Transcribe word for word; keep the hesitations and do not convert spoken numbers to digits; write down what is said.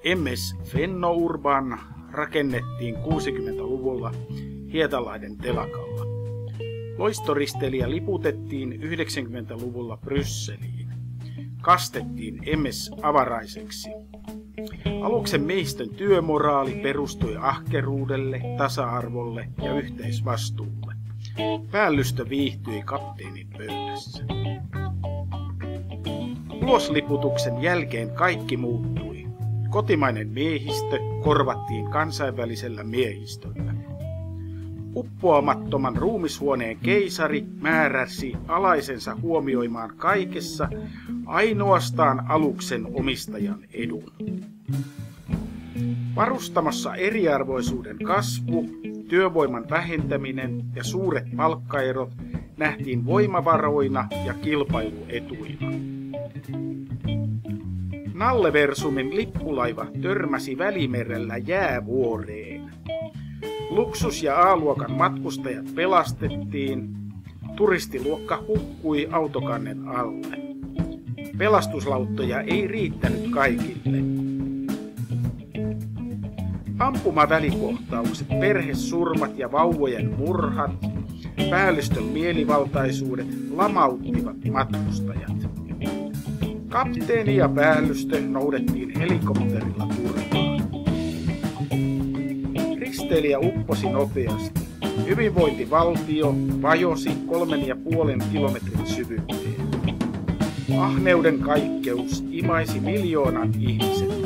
M S Fenno-Urban rakennettiin kuusikymmentäluvulla Hietalahden telakalla. Loistoristeilijä liputettiin yhdeksänkymmentäluvulla Brysseliin. Kastettiin M S avaraiseksi. Aluksen miehistön työmoraali perustui ahkeruudelle, tasa-arvolle ja yhteisvastuulle. Päällystö viihtyi kapteenin pöydässä. Ulosliputuksen jälkeen kaikki muuttui. Kotimainen miehistö korvattiin kansainvälisellä miehistöllä. Uppoamattoman ruumishuoneen keisari määräsi alaisensa huomioimaan kaikessa ainoastaan aluksen omistajan edun. Varustamossa eriarvoisuuden kasvu, työvoiman vähentäminen ja suuret palkkaerot nähtiin voimavaroina ja kilpailuetuina. Nalleversumin lippulaiva törmäsi Välimerellä jäävuoreen. Luksus- ja A-luokan matkustajat pelastettiin, turistiluokka hukkui autokannen alle. Pelastuslauttoja ei riittänyt kaikille. Ampumavälikohtaukset, perhesurmat ja vauvojen murhat, päällystön mielivaltaisuudet lamauttivat matkustajat. Kapteeni ja päällystö noudettiin helikopterilla turvaan. Risteilijä upposi nopeasti. Hyvinvointivaltio vajosi kolmen ja puolen kilometrin syvyyteen. Ahneuden kaikkeus imaisi miljoonan ihmiset